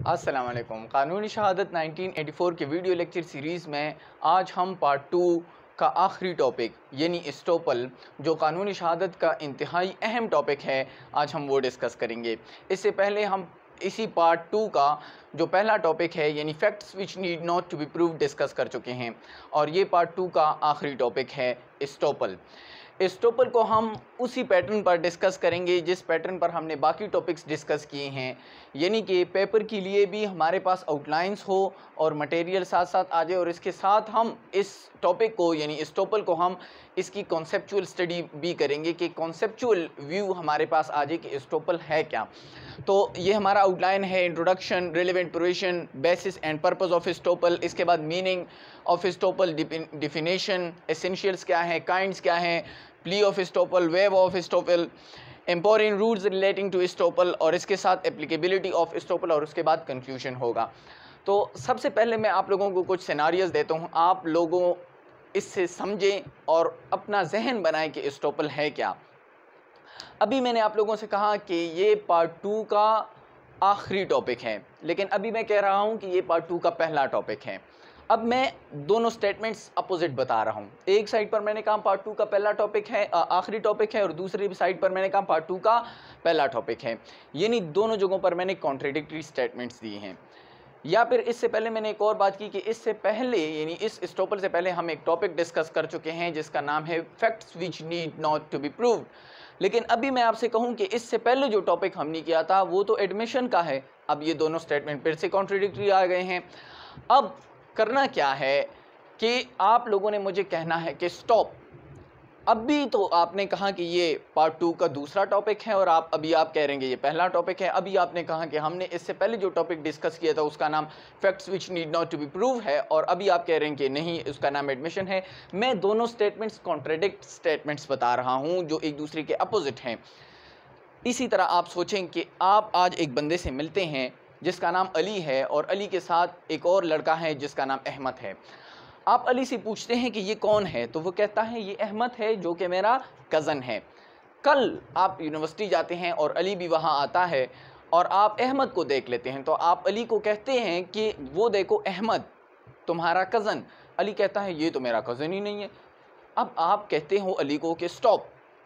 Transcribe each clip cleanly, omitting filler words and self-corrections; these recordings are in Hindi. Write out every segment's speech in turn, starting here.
अस्सलाम वालेकुम। कानूनी शहादत 1984 के वीडियो लेक्चर सीरीज़ में आज हम पार्ट 2 का आखिरी टॉपिक यानी एस्टोपल, जो कानूनी शहादत का इंतहाई अहम टॉपिक है, आज हम वो डिस्कस करेंगे। इससे पहले हम इसी पार्ट 2 का जो पहला टॉपिक है यानी facts which need not to be prove discuss कर चुके हैं, और ये पार्ट 2 का आखिरी टॉपिक है एस्टोपल। एस्टोपल को हम उसी पैटर्न पर डिस्कस करेंगे जिस पैटर्न पर हमने बाकी टॉपिक्स डिस्कस किए हैं, यानी कि पेपर के लिए भी हमारे पास आउटलाइंस हो और मटेरियल साथ साथ आ जाए, और इसके साथ हम इस टॉपिक को यानी एस्टोपल को हम इसकी कॉन्सेप्चुअल स्टडी भी करेंगे कि कॉन्सेप्चुअल व्यू हमारे पास आ जाए कि एस्टोपल है क्या। तो ये हमारा आउटलाइन है: introduction, relevant provision, basis and purpose of estoppel, इसके बाद meaning of estoppel, definition, essentials क्या है, काइंड्स क्या हैं, plea of estoppel, web of estoppel, important rules relating to estoppel, और इसके साथ एप्लीकेबिलिटी ऑफ एस्टोपल, और उसके बाद कंक्लूजन होगा। तो सबसे पहले मैं आप लोगों को कुछ सिनारियोज देता हूँ, आप लोगों इससे समझें और अपना जहन बनाएं कि एस्टोपल है क्या। अभी मैंने आप लोगों से कहा कि ये पार्ट 2 का आखिरी टॉपिक है, लेकिन अभी मैं कह रहा हूँ कि ये पार्ट 2 का पहला टॉपिक है। अब मैं दोनों स्टेटमेंट्स अपोजिट बता रहा हूँ। एक साइड पर मैंने कहा पार्ट 2 का पहला टॉपिक है, आखिरी टॉपिक है, और दूसरी साइड पर मैंने कहा पार्ट 2 का पहला टॉपिक है। यानी दोनों जगहों पर मैंने कॉन्ट्रडिक्टरी स्टेटमेंट्स दिए हैं। या फिर इससे पहले मैंने एक और बात की कि इससे पहले यानी इस एस्टोपल से पहले हम एक टॉपिक डिस्कस कर चुके हैं जिसका नाम है facts which need not to be proved. लेकिन अभी मैं आपसे कहूं कि इससे पहले जो टॉपिक हमने किया था वो तो एडमिशन का है। अब ये दोनों स्टेटमेंट फिर से कॉन्ट्रडिक्टरी आ गए हैं। अब करना क्या है कि आप लोगों ने मुझे कहना है कि स्टॉप, अभी तो आपने कहा कि ये पार्ट 2 का दूसरा टॉपिक है और अभी आप कह रहे हैं ये पहला टॉपिक है। अभी आपने कहा कि हमने इससे पहले जो टॉपिक डिस्कस किया था उसका नाम facts which need not to be prove है, और अभी आप कह रहे हैं कि नहीं, उसका नाम एडमिशन है। मैं दोनों स्टेटमेंट्स कॉन्ट्रडिक्ट स्टेटमेंट्स बता रहा हूँ जो एक दूसरे के अपोजिट हैं। इसी तरह आप सोचें कि आप आज एक बंदे से मिलते हैं जिसका नाम अली है, और अली के साथ एक और लड़का है जिसका नाम अहमद है। आप अली से पूछते हैं कि ये कौन है, तो वो कहता है ये अहमद है जो कि मेरा कज़न है। कल आप यूनिवर्सिटी जाते हैं और अली भी वहाँ आता है और आप अहमद को देख लेते हैं, तो आप अली को कहते हैं कि वो देखो अहमद तुम्हारा कज़न। अली कहता है ये तो मेरा कज़न ही नहीं है। अब आप कहते हो अली को कि स्टॉप,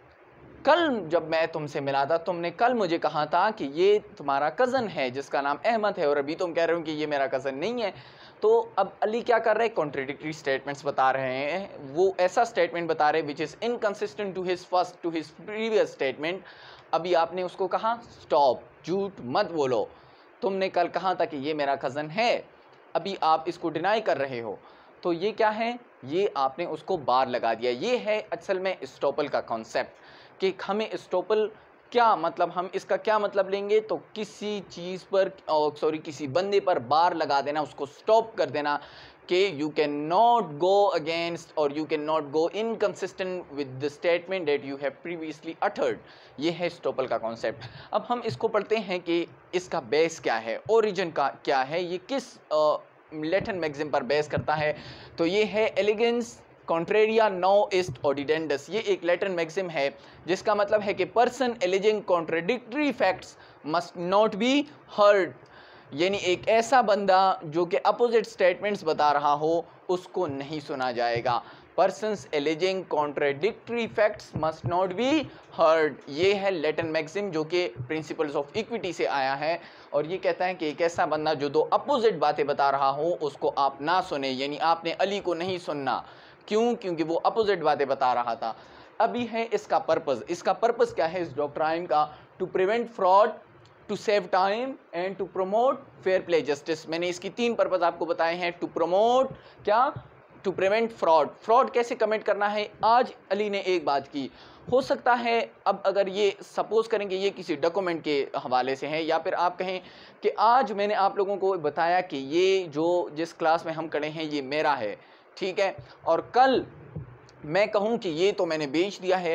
कल जब मैं तुमसे मिला था तुमने कल मुझे कहा था कि ये तुम्हारा कज़न है जिसका नाम अहमद है, और अभी तुम कह रहे हो कि ये मेरा कज़न नहीं है। तो अब अली क्या कर रहे हैं? कॉन्ट्रडिक्टरी स्टेटमेंट्स बता रहे हैं। वो ऐसा स्टेटमेंट बता रहे हैं which is inconsistent to his previous statement. अभी आपने उसको कहा स्टॉप, झूठ मत बोलो, तुमने कल कहा था कि ये मेरा कज़न है, अभी आप इसको डिनाई कर रहे हो। तो ये क्या है? ये आपने उसको बार लगा दिया। ये है असल में एस्टोपल का कॉन्सेप्ट कि हमें एस्टोपल क्या मतलब, हम इसका क्या मतलब लेंगे, तो किसी चीज़ पर किसी बंदे पर बार लगा देना, उसको स्टॉप कर देना कि you can not go against और you can not go inconsistent with the statement that you have previously uttered. ये है एस्टोपल का कॉन्सेप्ट। अब हम इसको पढ़ते हैं कि इसका बेस क्या है, ओरिजिन का क्या है, ये किस लैटिन मैक्सिम पर बेस करता है। तो ये है allegans contraria non est audiendus. ये एक लैटिन मैक्सिम है जिसका मतलब है कि person alleging contradictory facts must not be heard, यानी एक ऐसा बंदा जो कि अपोजिट स्टेटमेंट्स बता रहा हो उसको नहीं सुना जाएगा। Persons alleging contradictory facts must not be heard, ये है लैटिन मैक्सिम जो कि प्रिंसिपल्स ऑफ इक्विटी से आया है, और ये कहता है कि एक ऐसा बंदा जो दो अपोजिट बातें बता रहा हो उसको आप ना सुने। यानी आपने अली को नहीं सुनना, क्यों? क्योंकि वो अपोजिट बातें बता रहा था। अभी है इसका पर्पस। इसका पर्पस क्या है इस डॉक्ट्राइन का? To prevent fraud, to save time and to promote fair play justice. मैंने इसकी 3 पर्पस आपको बताए हैं। टू प्रमोट क्या? To prevent fraud. फ्रॉड कैसे कमिट करना है? आज अली ने एक बात की, हो सकता है अब अगर ये सपोज करेंगे ये किसी डॉक्यूमेंट के हवाले से है, या फिर आप कहें कि आज मैंने आप लोगों को बताया कि ये जो जिस क्लास में हम खड़े हैं ये मेरा है, ठीक है, और कल मैं कहूँ कि ये तो मैंने बेच दिया है,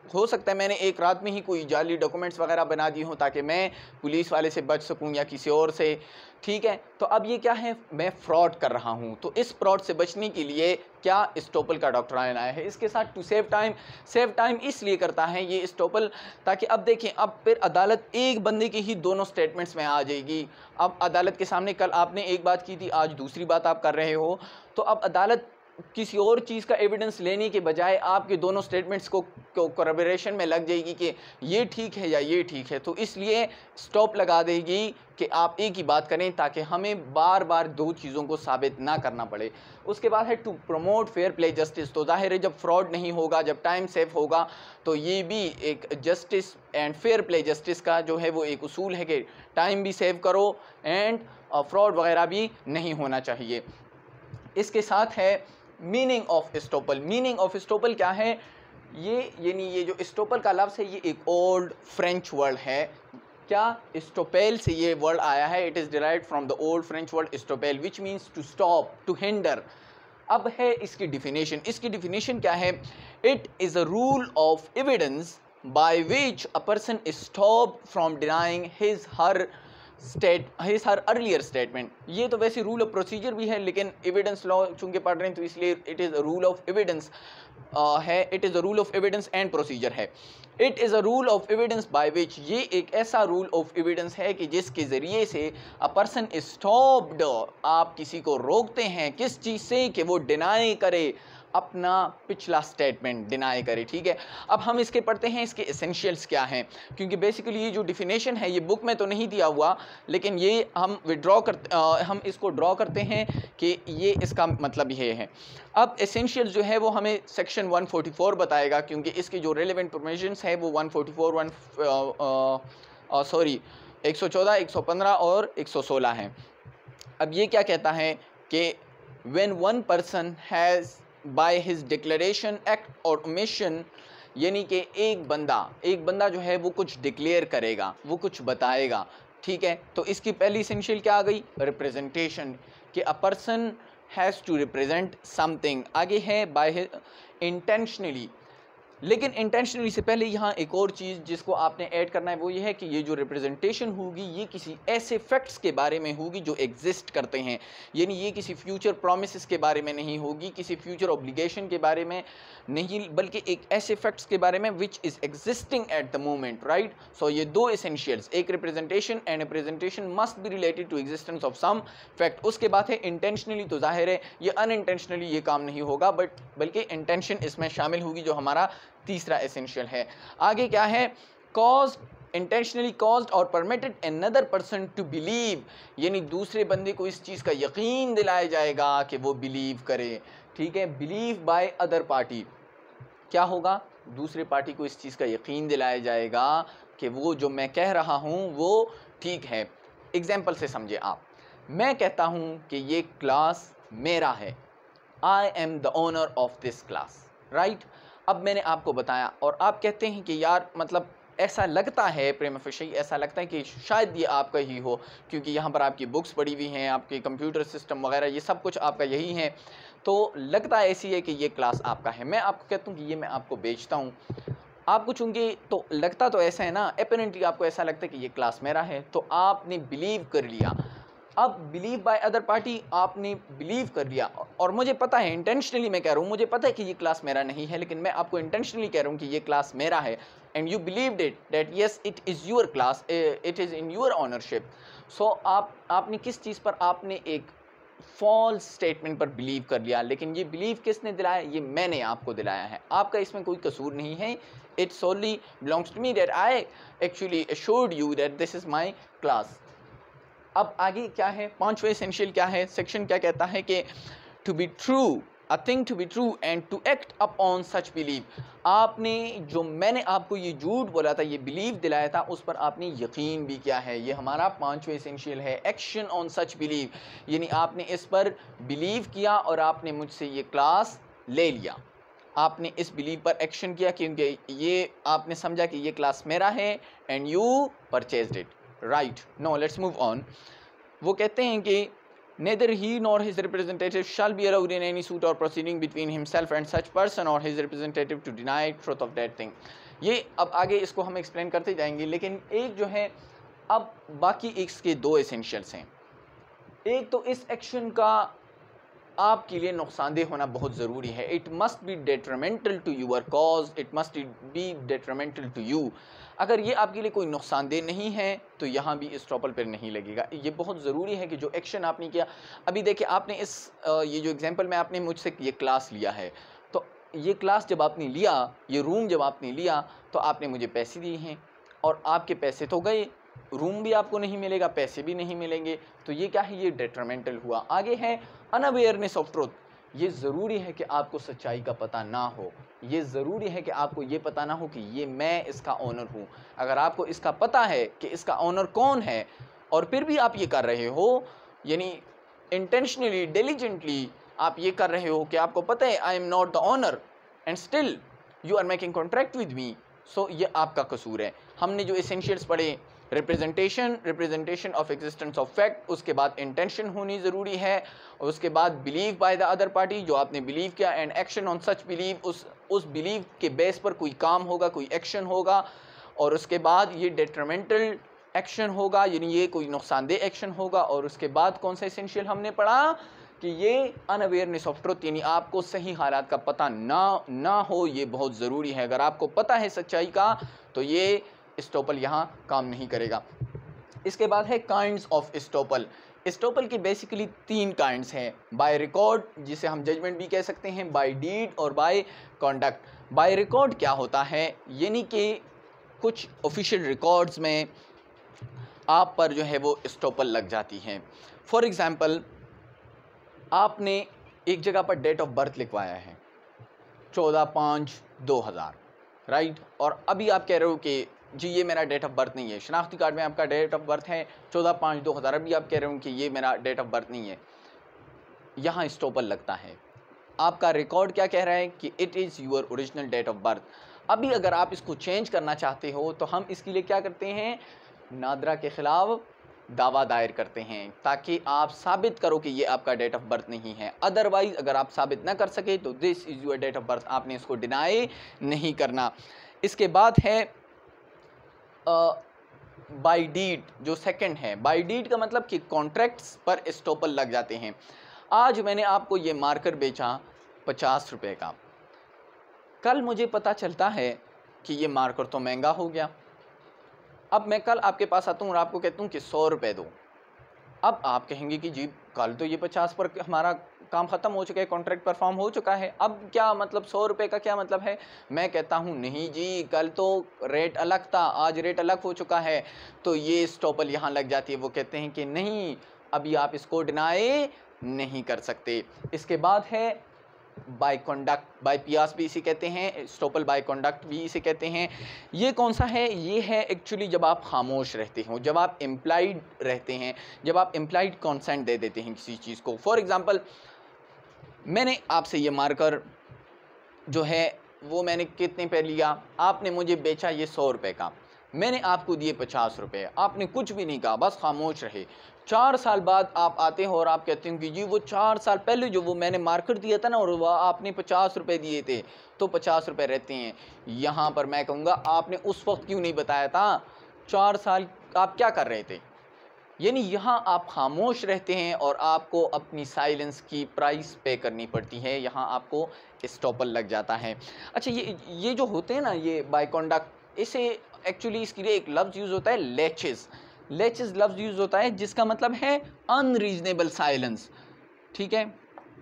हो सकता है मैंने एक रात में ही कोई जाली डॉक्यूमेंट्स वगैरह बना दी हों ताकि मैं पुलिस वाले से बच सकूं या किसी और से, ठीक है। तो अब ये क्या है, मैं फ्रॉड कर रहा हूँ, तो इस फ्रॉड से बचने के लिए क्या एस्टोपल का डॉक्ट्राइन आया है। इसके साथ टू सेव टाइम इसलिए करता है ये एस्टोपल, ताकि अब देखें, अब फिर अदालत एक बंदे की ही दोनों स्टेटमेंट्स में आ जाएगी। अब अदालत के सामने कल आपने एक बात की थी, आज दूसरी बात आप कर रहे हो, तो अब अदालत किसी और चीज़ का एविडेंस लेने के बजाय आपके दोनों स्टेटमेंट्स को कोरबरेशन में लग जाएगी कि ये ठीक है या ये ठीक है, तो इसलिए स्टॉप लगा देगी कि आप एक ही बात करें ताकि हमें बार बार दो चीज़ों को साबित ना करना पड़े। उसके बाद है to promote fair play justice, तो जाहिर है जब फ्रॉड नहीं होगा, जब टाइम सेव होगा, तो ये भी एक justice and fair play justice का जो है वो एक उसूल है कि टाइम भी सेव करो एंड फ्रॉड वगैरह भी नहीं होना चाहिए। इसके साथ है meaning of estoppel. Meaning of estoppel क्या है, यानी ये जो एस्टोपल का लफ्ज़ है ये एक ओल्ड फ्रेंच वर्ड है। क्या, एस्टोपेल से ये वर्ड आया है, it is derived from the old French word estoppel which means to stop, to hinder. अब है इसकी डिफिनेशन। इसकी डिफिनेशन क्या है, it is a rule of evidence by which a person is stop from denying his her earlier statement. ये तो वैसे रूल ऑफ प्रोसीजर भी है, लेकिन एविडेंस लॉ चूंकि पढ़ रहे हैं तो इसलिए it is a rule of evidence है, it is a rule of evidence and procedure है। It is a rule of evidence by which, ये एक ऐसा रूल ऑफ एविडेंस है कि जिसके ज़रिए से अ पर्सन इज स्टॉप्ड, आप किसी को रोकते हैं किस चीज़ से, कि वो डिनाई करे, अपना पिछला स्टेटमेंट डिनाई करे, ठीक है। अब हम इसके पढ़ते हैं इसके एसेंशियल्स क्या हैं, क्योंकि बेसिकली ये जो डिफिनेशन है ये बुक में तो नहीं दिया हुआ, लेकिन ये हम हम इसको ड्रॉ करते हैं कि ये इसका मतलब ये है। अब एसेंशियल्स जो है वो हमें सेक्शन 144 बताएगा, क्योंकि इसके जो रेलेवेंट प्रोविजंस है वो 144 114 115 और 116 हैं। अब ये क्या कहता है कि when one person has by his declaration act or omission, यानी कि एक बंदा जो है वो कुछ डिक्लेयर करेगा, वो कुछ बताएगा, ठीक है। तो इसकी पहली एसेंशियल क्या आ गई, रिप्रेजेंटेशन, कि a person has to represent something. आगे है बाय हिज इंटेंशनली, लेकिन इंटेंशनली से पहले यहाँ एक और चीज़ जिसको आपने ऐड करना है वो ये है कि ये जो रिप्रेजेंटेशन होगी ये किसी ऐसे फैक्ट्स के बारे में होगी जो एग्जिस्ट करते हैं, यानी ये किसी फ्यूचर प्रॉमिसेस के बारे में नहीं होगी, किसी फ्यूचर ऑब्लिगेशन के बारे में नहीं, बल्कि एक ऐसे फैक्ट्स के बारे में which is existing at the moment, right. So ये दो एसेंशियल्स, एक representation and representation must be related to existence of some fact. उसके बाद है इंटेंशनली, तो जाहिर है ये अनइंटेंशनली ये काम नहीं होगा, बल्कि इंटेंशन इसमें शामिल होगी, जो हमारा तीसरा एसेंशियल है। आगे क्या है, कॉज, इंटेंशनली कॉज्ड और permitted another person to believe, यानी दूसरे बंदे को इस चीज़ का यकीन दिलाया जाएगा कि वो बिलीव करे, ठीक है। बिलीव बाय अदर पार्टी, क्या होगा, दूसरे पार्टी को इस चीज़ का यकीन दिलाया जाएगा कि वो जो मैं कह रहा हूँ वो ठीक है। एग्जाम्पल से समझे आप, मैं कहता हूँ कि ये क्लास मेरा है, I am the owner of this class, right. अब मैंने आपको बताया और आप कहते हैं कि यार मतलब ऐसा लगता है, प्रेमा फेशी ऐसा लगता है कि शायद ये आपका ही हो, क्योंकि यहाँ पर आपकी बुक्स पड़ी हुई हैं, आपके कंप्यूटर सिस्टम वगैरह ये सब कुछ आपका यही है, तो लगता ऐसी है कि ये क्लास आपका है। मैं आपको कहता हूँ कि ये मैं आपको बेचता हूँ, आपको चूँकि तो लगता तो ऐसा है ना, अपरेंटली आपको ऐसा लगता है कि ये क्लास मेरा है, तो आपने बिलीव कर लिया। अब बिलीव बाय अदर पार्टी, आपने बिलीव कर लिया, और मुझे पता है, इंटेंशनली मैं कह रहा हूँ, मुझे पता है कि ये क्लास मेरा नहीं है, लेकिन मैं आपको इंटेंशनली कह रहा हूँ कि ये क्लास मेरा है, and you believed it that yes it is your class, it is in your ownership. So आपने किस चीज़ पर, आपने एक फॉल्स स्टेटमेंट पर बिलीव कर लिया, लेकिन ये बिलीव किसने दिलाया, ये मैंने आपको दिलाया है, आपका इसमें कोई कसूर नहीं है। It solely belongs to me that I actually assured you that this is my class. अब आगे क्या है, पांचवें एसेंशियल क्या है, सेक्शन क्या कहता है कि to be true, a thing to be true and to act upon such believe. आपने जो मैंने आपको ये झूठ बोला था, ये बिलीव दिलाया था, उस पर आपने यकीन भी किया है, ये हमारा पांचवें एसेंशियल है, एक्शन ऑन सच बिलीव, यानी आपने इस पर बिलीव किया और आपने मुझसे ये क्लास ले लिया, आपने इस बिलीव पर एक्शन किया, क्योंकि ये आपने समझा कि ये क्लास मेरा है and you purchased it, right. No let's move on. वो कहते हैं कि neither he nor his representative shall be allowed in any suit or proceeding between himself and such person or his representative to deny truth of that thing, ये अब आगे इसको हम एक्सप्लेन करते जाएंगे, लेकिन एक जो है अब बाकी इसके दो एसेंशियल्स हैं। एक तो इस एक्शन का आपके लिए नुकसानदेह होना बहुत ज़रूरी है। It must be detrimental to your cause, it must be detrimental to you. अगर ये आपके लिए कोई नुकसानदेह नहीं है तो यहाँ भी एस्टॉपल पर नहीं लगेगा। ये बहुत ज़रूरी है कि जो एक्शन आपने किया, अभी देखिए आपने ये जो एग्जांपल में आपने मुझसे ये क्लास लिया है, तो ये क्लास जब आपने लिया, ये रूम जब आपने लिया, तो आपने मुझे पैसे दिए हैं और आपके पैसे तो गए, रूम भी आपको नहीं मिलेगा, पैसे भी नहीं मिलेंगे, तो ये क्या है, ये डेट्रीमेंटल हुआ। आगे है अनअवेयरनेस ऑफ ट्रुथ। ये ज़रूरी है कि आपको सच्चाई का पता ना हो, ये ज़रूरी है कि आपको ये पता ना हो कि ये मैं इसका ओनर हूँ। अगर आपको इसका पता है कि इसका ओनर कौन है और फिर भी आप ये कर रहे हो, यानी इंटेंशनली डिलीजेंटली आप ये कर रहे हो कि आपको पता है I am not the owner and still you are making contract with me, so ये आपका कसूर है। हमने जो एसेंशियल्स पढ़े, representation of existence of fact, उसके बाद इंटेंशन होनी ज़रूरी है, और उसके बाद believe by the other party, जो आपने बिलीव किया, and action on such believe, उस बिलीव के बेस पर कोई काम होगा, कोई एक्शन होगा, और उसके बाद ये डेट्रीमेंटल एक्शन होगा, यानी ये कोई नुकसानदेह एक्शन होगा। और उसके बाद कौन सा एसेंशियल हमने पढ़ा कि ये अनअवेयरनेस ऑफ ट्रुथ, यानी आपको सही हालात का पता ना हो, ये बहुत ज़रूरी है। अगर आपको पता है सच्चाई का तो ये एस्टॉपल यहाँ काम नहीं करेगा। इसके बाद है काइंड्स ऑफ एस्टॉपल। एस्टॉपल के बेसिकली 3 काइंड्स हैं, बाय रिकॉर्ड, जिसे हम जजमेंट भी कह सकते हैं, बाय डीड और बाय कॉन्डक्ट। बाय रिकॉर्ड क्या होता है, यानी कि कुछ ऑफिशियल रिकॉर्ड्स में आप पर जो है वो एस्टॉपल लग जाती हैं। फॉर एग्ज़ाम्पल, आपने एक जगह पर डेट ऑफ बर्थ लिखवाया है 14/5/2000, राइट, और अभी आप कह रहे हो कि जी ये मेरा डेट ऑफ बर्थ नहीं है, शनाख्ती कार्ड में आपका डेट ऑफ बर्थ है 14/5/2000, अभी आप कह रहे हो कि ये मेरा डेट ऑफ बर्थ नहीं है, यहाँ एस्टॉपल लगता है। आपका रिकॉर्ड क्या कह रहा है कि it is your original date of birth. अभी अगर आप इसको चेंज करना चाहते हो तो हम इसके लिए क्या करते हैं, नादरा के ख़िलाफ़ दावा दायर करते हैं, ताकि आप साबित करो कि ये आपका डेट ऑफ बर्थ नहीं है। अदरवाइज़ अगर आप साबित ना कर सके तो this is your date of birth, आपने इसको डिनाई नहीं करना। इसके बाद है बाय डीड, जो सेकंड है। बाय डीड का मतलब कि कॉन्ट्रैक्ट्स पर एस्टॉपल लग जाते हैं। आज मैंने आपको ये मार्कर बेचा 50 रुपये का, कल मुझे पता चलता है कि ये मार्कर तो महंगा हो गया, अब मैं कल आपके पास आता हूँ और आपको कहता हूँ कि 100 रुपये दो। अब आप कहेंगे कि जी कल तो ये 50 पर हमारा काम ख़त्म हो चुका है, कॉन्ट्रैक्ट परफॉर्म हो चुका है, अब क्या मतलब 100 रुपये का क्या मतलब है। मैं कहता हूँ नहीं जी, कल तो रेट अलग था, आज रेट अलग हो चुका है, तो ये एस्टॉपल यहाँ लग जाती है। वो कहते हैं कि नहीं, अभी आप इसको डिनाई नहीं कर सकते। इसके बाद है बाय कंडक्ट, बाय पियास भी इसे कहते हैं, एस्टॉपल बाय कंडक्ट भी इसे कहते हैं। ये कौन सा है, ये है एक्चुअली जब आप खामोश रहते हो, जब आप इम्प्लाइड रहते हैं, जब आप इम्प्लाइड कंसेंट दे देते हैं किसी चीज़ को। फॉर एग्जांपल, मैंने आपसे ये मार्कर जो है वो मैंने कितने पे लिया, आपने मुझे बेचा ये 100 रुपये का, मैंने आपको दिए 50 रुपये, आपने कुछ भी नहीं कहा, बस खामोश रहे। 4 साल बाद आप आते हो और आप कहते हो कि जी वो 4 साल पहले जो वो मैंने मार्कर दिया था ना और वह आपने 50 रुपये दिए थे, तो 50 रुपये रहते हैं। यहाँ पर मैं कहूँगा आपने उस वक्त क्यों नहीं बताया था, 4 साल आप क्या कर रहे थे। यानी यहाँ आप खामोश रहते हैं और आपको अपनी साइलेंस की प्राइस पे करनी पड़ती है, यहाँ आपको एस्टॉपल लग जाता है। अच्छा, ये जो होते हैं ना, ये बाय कॉन्डक्ट, इसे एक्चुअली इसके लिए एक लफ्ज़ यूज़ होता है लेचेस। लेचेस लफ्ज़ यूज़ होता है जिसका मतलब है अनरीजनेबल साइलेंस, ठीक है,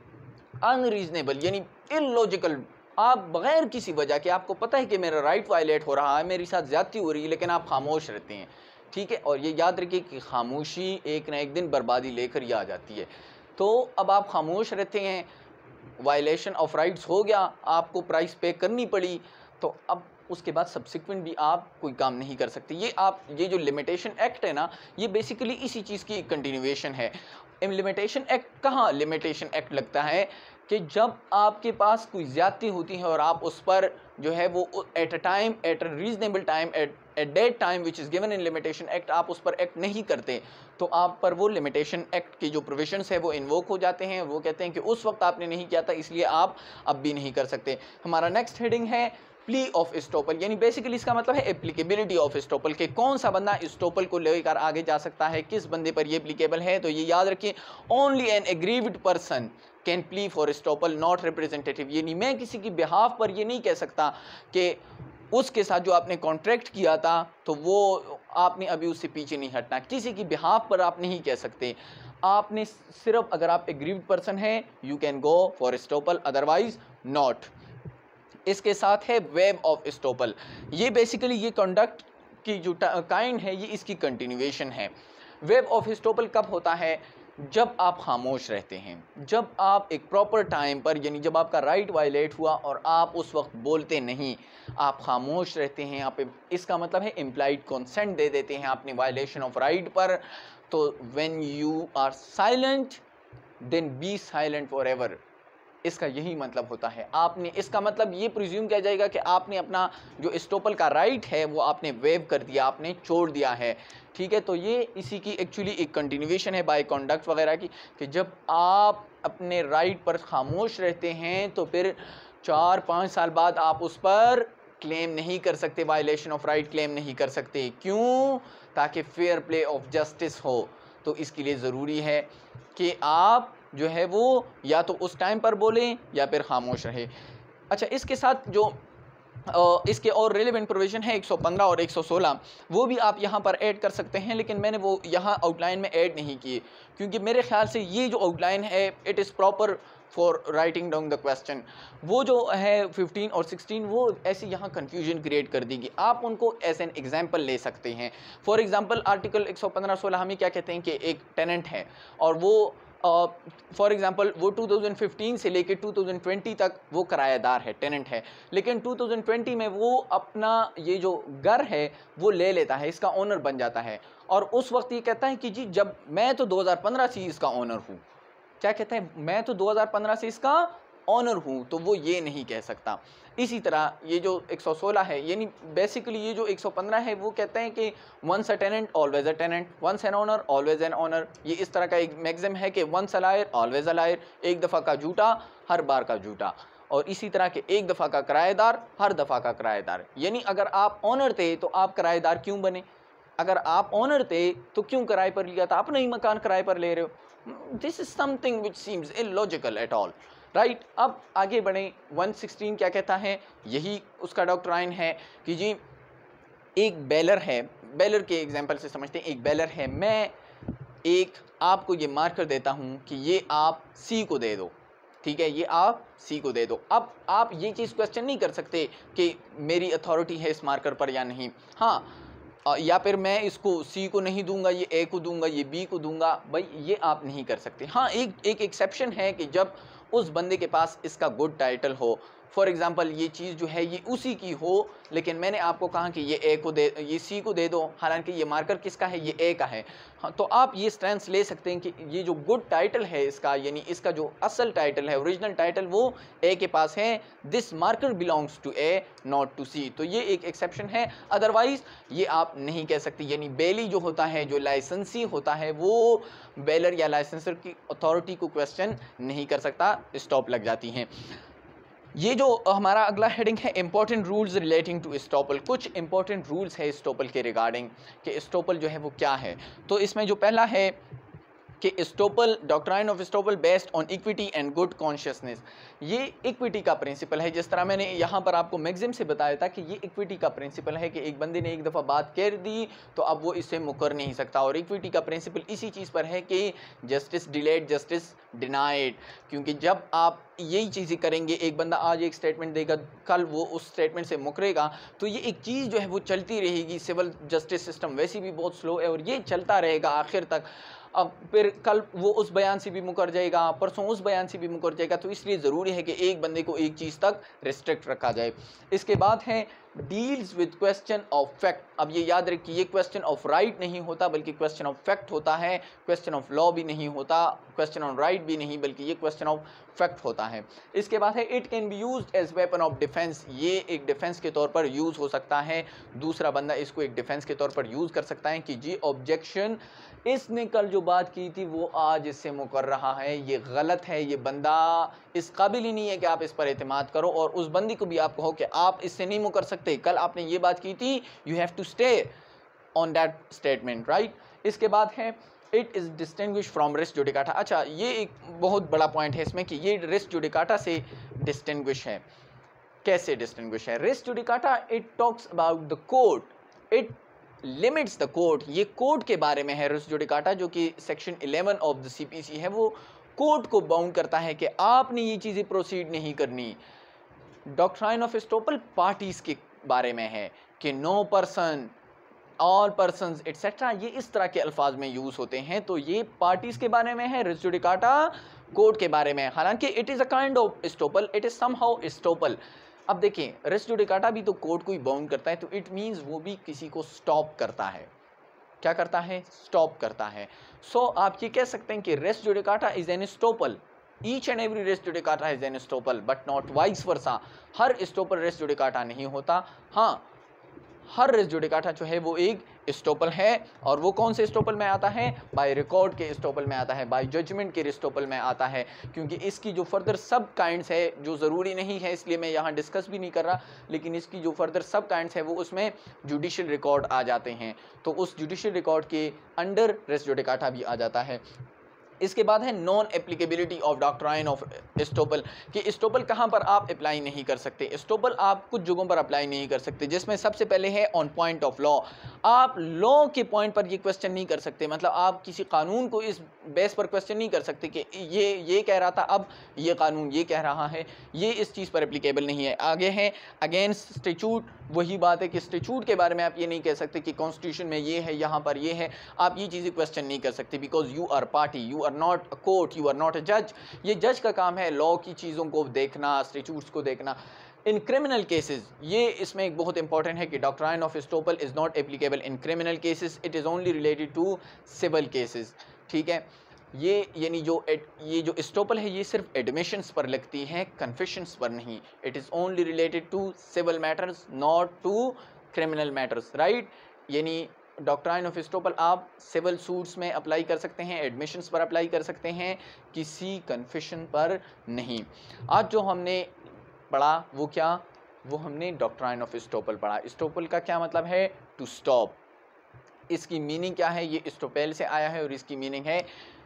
अनरीजनेबल यानी इलॉजिकल। आप बग़ैर किसी वजह के, आपको पता है कि मेरा राइट वायलेट हो रहा है, मेरे साथ ज़्यादती हो रही है, लेकिन आप खामोश रहते हैं, ठीक है। और ये याद रखिए कि खामोशी एक ना एक दिन बर्बादी लेकर ही आ जाती है। तो अब आप खामोश रहते हैं, वायलेशन ऑफ राइट्स हो गया, आपको प्राइस पे करनी पड़ी, तो अब उसके बाद सब्सिक्वेंट भी आप कोई काम नहीं कर सकते। ये जो लिमिटेशन एक्ट है ना, ये बेसिकली इसी चीज़ की कंटिन्यूएशन है। लिमिटेशन एक्ट कहाँ लिमिटेशन एक्ट लगता है कि जब आपके पास कोई ज़्यादती होती है और आप उस पर जो है वो at a reasonable time, at that time which is given in limitation act, आप उस पर एक्ट नहीं करते, तो आप पर वो लिमिटेशन एक्ट के जो प्रोविजंस है वो इन्वोक हो जाते हैं। वो कहते हैं कि उस वक्त आपने नहीं किया था, इसलिए आप अब भी नहीं कर सकते। हमारा नेक्स्ट हेडिंग है प्ली ऑफ एस्टोपल, यानी बेसिकली इसका मतलब है एप्लीकेबिलिटी ऑफ एस्टोपल, के कौन सा बंदा एस्टोपल को लेकर आगे जा सकता है, किस बंदे पर ये एप्लीकेबल है। तो ये याद रखिए, only an aggrieved person can plea for estoppel not representative, यानी मैं किसी की बिहाफ पर ये नहीं कह सकता कि उसके साथ जो आपने कॉन्ट्रैक्ट किया था तो वो आपने अभी उससे पीछे नहीं हटना, किसी की बिहाफ पर आप नहीं कह सकते। आपने सिर्फ अगर आप एग्रीव्ड पर्सन हैं you can go for estoppel, otherwise not. इसके साथ है वेब ऑफ एस्टोपल, ये बेसिकली ये कंडक्ट की जो काइंड है ये इसकी कंटिन्यूएशन है। वेब ऑफ एस्टोपल कब होता है, जब आप खामोश रहते हैं, जब आप एक प्रॉपर टाइम पर, यानी जब आपका राइट वायलेट हुआ और आप उस वक्त बोलते नहीं, आप खामोश रहते हैं, आप इसका मतलब है इम्प्लाइड कंसेंट दे देते हैं अपनी वायलेशन ऑफ राइट पर। तो when you are silent then be silent forever, इसका यही मतलब होता है। आपने इसका मतलब ये प्रिज्यूम किया जाएगा कि आपने अपना जो एस्टोपल का राइट है वो आपने वेव कर दिया, आपने छोड़ दिया है, ठीक है। तो ये इसी की एक्चुअली एक कंटिन्यूएशन है बाय कॉन्डक्ट वगैरह की, कि जब आप अपने राइट पर खामोश रहते हैं तो फिर 4-5 साल बाद आप उस पर क्लेम नहीं कर सकते, वायलेशन ऑफ राइट क्लेम नहीं कर सकते। क्यों? ताकि फेयर प्ले ऑफ जस्टिस हो। तो इसके लिए ज़रूरी है कि आप जो है वो या तो उस टाइम पर बोलें या फिर खामोश रहे। अच्छा, इसके साथ जो इसके और रेलेवेंट प्रोविज़न है 115 और 116, वो भी आप यहाँ पर ऐड कर सकते हैं, लेकिन मैंने वो यहाँ आउटलाइन में ऐड नहीं किए क्योंकि मेरे ख्याल से ये जो आउटलाइन है it is proper for writing down the question. वो जो है 15 और 16 वो ऐसे यहाँ कन्फ्यूजन क्रिएट कर देगी, आप उनको एज एन एग्जाम्पल ले सकते हैं। फॉर एग्जाम्पल आर्टिकल 115-16 हमें क्या कहते हैं कि एक टेनेंट है और वो फॉर एग्जांपल वो 2015 से लेकर 2020 तक वो किराएदार है, टेनेंट है, लेकिन 2020 में वो अपना ये जो घर है वो ले लेता है, इसका ओनर बन जाता है और उस वक्त ये कहता है कि जी जब मैं तो 2015 से इसका ओनर हूँ, क्या कहता है, मैं तो 2015 से इसका ऑनर हूँ, तो वो ये नहीं कह सकता। इसी तरह ये जो 116 है, यानी बेसिकली ये जो 115 है वो कहते हैं कि once a tenant always a tenant, once an owner always an owner. ये इस तरह का एक मैक्सिम है कि once a liar always a liar, एक दफ़ा का झूठा हर बार का झूठा। और इसी तरह के एक दफ़ा का किराएदार हर दफ़ा का किराएदार, यानी अगर आप ऑनर थे तो आप किराएदार क्यों बने, अगर आप ऑनर थे तो क्यों किराए पर लिया था, अपना ही मकान किराए पर ले रहे हो। This is something which seems illogical at all, right. अब आगे बढ़ें, 116 क्या कहता है, यही उसका डॉक्ट्राइन है कि जी एक बेलर है, बेलर के एग्जांपल से समझते हैं। एक बेलर है, मैं एक आपको ये मार्कर देता हूँ कि ये आप सी को दे दो, ठीक है, ये आप सी को दे दो। अब आप ये चीज़ क्वेश्चन नहीं कर सकते कि मेरी अथॉरिटी है इस मार्कर पर या नहीं, हाँ, या फिर मैं इसको सी को नहीं दूंगा, ये ए को दूंगा, ये बी को दूंगा, भाई ये आप नहीं कर सकते। हाँ, एक एक्सेप्शन है कि जब उस बंदे के पास इसका गुड टाइटल हो, फॉर एग्जांपल ये चीज़ जो है ये उसी की हो, लेकिन मैंने आपको कहा कि ये ए को दे, ये सी को दे दो, हालांकि ये मार्कर किसका है, ये ए का है। हाँ, तो आप ये स्टैंस ले सकते हैं कि ये जो गुड टाइटल है इसका, यानी इसका जो असल टाइटल है, ओरिजिनल टाइटल, वो ए के पास है, this marker belongs to A not to C. तो ये एक एक्सेप्शन है, अदरवाइज ये आप नहीं कह सकते। यानी बेली जो होता है, जो लाइसेंसी होता है, वो बेलर या लाइसेंसर की अथॉरिटी को क्वेश्चन नहीं कर सकता, स्टॉप लग जाती हैं। ये जो हमारा अगला हेडिंग है important rules relating to estoppel, कुछ इंपॉर्टेंट रूल्स है एस्टॉपल के रिगार्डिंग कि एस्टॉपल जो है वो क्या है। तो इसमें जो पहला है कि estoppel, doctrine of estoppel based on equity and good consciousness, ये इक्विटी का प्रिंसिपल है। जिस तरह मैंने यहाँ पर आपको मैक्सिम से बताया था कि ये इक्विटी का प्रिंसिपल है कि एक बंदे ने एक दफ़ा बात कर दी तो अब वो इससे मुकर नहीं सकता। और इक्विटी का प्रिंसिपल इसी चीज़ पर है कि जस्टिस डिलेड जस्टिस डिनाइड, क्योंकि जब आप यही चीज़ें करेंगे, एक बंदा आज एक स्टेटमेंट देगा, कल वो उस स्टेटमेंट से मुकरेगा, तो ये एक चीज़ जो है वो चलती रहेगी। सिविल जस्टिस सिस्टम वैसे भी बहुत स्लो है और ये चलता रहेगा आखिर तक। अब फिर कल वो उस बयान से भी मुकर जाएगा, परसों उस बयान से भी मुकर जाएगा। तो इसलिए ज़रूरी है कि एक बंदे को एक चीज़ तक रिस्ट्रिक्ट रखा जाए। इसके बाद है deals with question of fact. अब ये याद रखिए, ये क्वेश्चन ऑफ राइट नहीं होता बल्कि क्वेश्चन ऑफ फैक्ट होता है। क्वेश्चन ऑफ लॉ भी नहीं होता, क्वेश्चन ऑन राइट भी नहीं, बल्कि ये क्वेश्चन ऑफ फैक्ट होता है। इसके बाद है it can be used as weapon of defence. ये एक डिफेंस के तौर पर यूज़ हो सकता है। दूसरा बंदा इसको एक डिफेंस के तौर पर यूज़ कर सकता है कि जी ऑब्जेक्शन, इसने कल जो बात की थी वो आज इससे मुकर रहा है, ये गलत है, ये बंदा इस काबिल ही नहीं है कि आप इस पर एतमाद करो। और उस बंदी को भी आप कहो कि आप इससे नहीं मुकर सकते, कल आपने ये बात की थी, you have to stay on that statement, right. इसके बाद है it is distinguish from res judicata. अच्छा, ये एक बहुत बड़ा पॉइंट है इसमें कि ये रेस जुडिकाटा से डिस्टिंग्विश है। कैसे डिस्टिंग्विश है? Res judicata it talks about the court, it limits the court. ये कोर्ट के बारे में है रेस जुडिकाटा, जो कि सेक्शन 11 ऑफ द सीपीसी है, वो कोर्ट को बाउंड करता है कि आपने ये चीज़ें प्रोसीड नहीं करनी। डॉक्ट्राइन ऑफ एस्टोपल पार्टीज के बारे में है कि no person, all persons etcetera, ये इस तरह के अल्फाज में यूज़ होते हैं। तो ये पार्टीज के बारे में है, रेस जुडिकाटा कोर्ट के बारे में है। हालांकि it is a kind of estoppel, it is somehow estoppel. अब देखिए, रेस जुडिकाटा भी तो कोर्ट को ही बाउंड करता है, तो इट मीन्स वो भी किसी को स्टॉप करता है। क्या करता है? स्टॉप करता है। सो आप ये कह सकते हैं कि res judicata is an estoppel, each and every res judicata is an estoppel, but not vice versa. हर एस्टोपल रेस जुडिकाटा नहीं होता। हाँ, हर रेस जुडिकाटा जो है वो एक एस्टोपल है। और वो कौन से एस्टोपल में आता है? बाय रिकॉर्ड के एस्टोपल में आता है, बाय जजमेंट के एस्टोपल में आता है। क्योंकि इसकी जो फर्दर सब काइंड्स है, जो ज़रूरी नहीं है इसलिए मैं यहाँ डिस्कस भी नहीं कर रहा, लेकिन इसकी जो फर्दर सब काइंड्स है वो उसमें जुडिशियल रिकॉर्ड आ जाते हैं। तो उस जुडिशियल रिकॉर्ड के अंडर रेस जुडिकाटा भी आ जाता है। इसके बाद है non applicability of doctrine of estoppel, कि एस्टोपल कहाँ पर आप अप्लाई नहीं कर सकते। एस्टोपल आप कुछ जगहों पर अप्लाई नहीं कर सकते, जिसमें सबसे पहले है ऑन पॉइंट ऑफ लॉ। आप लॉ के पॉइंट पर ये क्वेश्चन नहीं कर सकते, मतलब आप किसी कानून को इस बेस पर क्वेश्चन नहीं कर सकते कि ये कह रहा था, अब ये कानून ये कह रहा है, ये इस चीज़ पर एप्लीकेबल नहीं है। आगे है अगेंस्ट स्टैट्यूट, वही बात है कि स्टैट्यूट के बारे में आप ये नहीं कह सकते कि कॉन्स्टिट्यूशन में ये है, यहाँ पर ये है, आप ये चीज़ें क्वेश्चन नहीं कर सकते, because you are party, you are not a court, you are not a जज। ये जज का काम है लॉ की चीज़ों को देखना, स्टैट्यूट्स को देखना। इन क्रिमिनल केसेस, ये इसमें एक बहुत इंपॉर्टेंट है कि doctrine of estoppel is not applicable in criminal cases, it is only related to civil cases. ठीक है, ये यानी ये जो एस्टोपल है ये सिर्फ एडमिशंस पर लगती है, कन्फेशंस पर नहीं। It is only related to civil matters, not to criminal matters, right. यानी डॉक्ट्राइन ऑफ एस्टोपल आप सिविल सूट्स में अप्लाई कर सकते हैं, एडमिशंस पर अप्लाई कर सकते हैं, किसी कन्फेशन पर नहीं। आज जो हमने पढ़ा वो क्या? वो हमने डॉक्ट्राइन ऑफ एस्टोपल पढ़ा। एस्टोपल का क्या मतलब है? To stop. इसकी मीनिंग क्या है? ये एस्टोपेल से आया है और इसकी मीनिंग है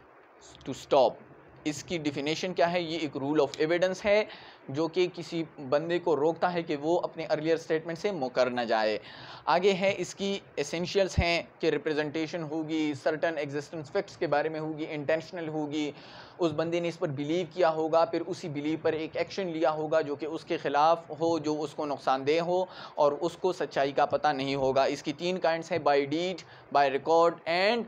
टू स्टॉप। इसकी डिफिनेशन क्या है? ये एक रूल ऑफ एविडेंस है जो कि किसी बंदे को रोकता है कि वो अपने अर्लियर स्टेटमेंट से मुकर न जाए। आगे है इसकी एसेंशियल्स हैं कि रिप्रेजेंटेशन होगी, सर्टन एग्जिस्टेंस फैक्ट्स के बारे में होगी, इंटेंशनल होगी, उस बंदे ने इस पर बिलीव किया होगा, फिर उसी बिलीव पर एक एक्शन लिया होगा जो कि उसके ख़िलाफ़ हो, जो उसको नुकसानदेह हो और उसको सच्चाई का पता नहीं होगा। इसकी 3 काइंड्स हैं, by deed, by record and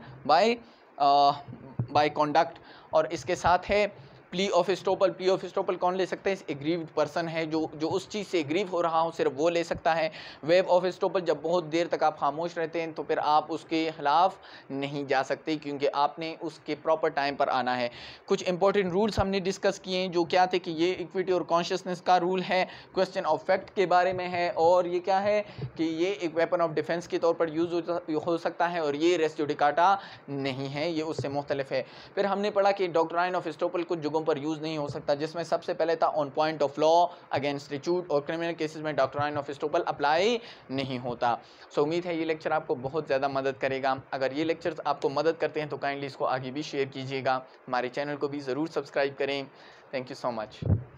by conduct. और इसके साथ है plea of estoppel. Plea of estoppel कौन ले सकते हैं? एग्रीव्ड पर्सन है, जो उस चीज़ से एग्रीव हो रहा हो, सिर्फ वो ले सकता है। वेव ऑफ एस्टोपल, जब बहुत देर तक आप खामोश रहते हैं तो फिर आप उसके खिलाफ नहीं जा सकते क्योंकि आपने उसके प्रॉपर टाइम पर आना है। कुछ इंपॉर्टेंट रूल्स हमने डिस्कस किए हैं, जो क्या थे कि ये इक्विटी और कॉन्शियसनेस का रूल है, क्वेश्चन ऑफ फैक्ट के बारे में है, और ये क्या है कि ये एक वेपन ऑफ डिफेंस के तौर पर यूज़ हो सकता है, और ये रेस जुडिकाटा नहीं है, ये उससे मुख्तलिफ है। फिर हमने पढ़ा कि डॉक्ट्राइन ऑफ एस्टोपल कुछ जगहों पर यूज़ नहीं हो सकता, जिसमें सबसे पहले था on point of law, against statute और क्रिमिनल केसेस में डॉक्ट्राइन ऑफ एस्टोपल अप्लाई नहीं होता। सो उम्मीद है ये लेक्चर आपको बहुत ज़्यादा मदद करेगा। अगर ये लेक्चर्स आपको मदद करते हैं तो काइंडली इसको आगे भी शेयर कीजिएगा, हमारे चैनल को भी ज़रूर सब्सक्राइब करें। Thank you so much.